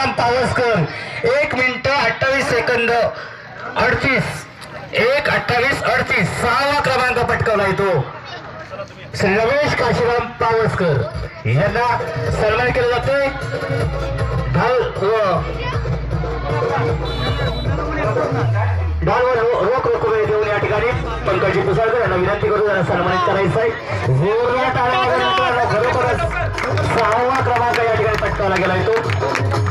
Kashiram Pawaskar 1 minute 28 सेकंद 38 1:28:38 6वा क्रमांक पटकावलाय तो श्री रमेश काशीराम पावसकर यांना सन्मान केला जातोय। ढाल व रोख रक्कम देऊन या ठिकाणी पंकजी पुसाळकर यांना विनंती करून त्यांना सन्मानित करायचं आहे। जोरदार टाळ्या वाजवून खरोखरच 6वा क्रमांक या ठिकाणी पटकावला गेलाय तो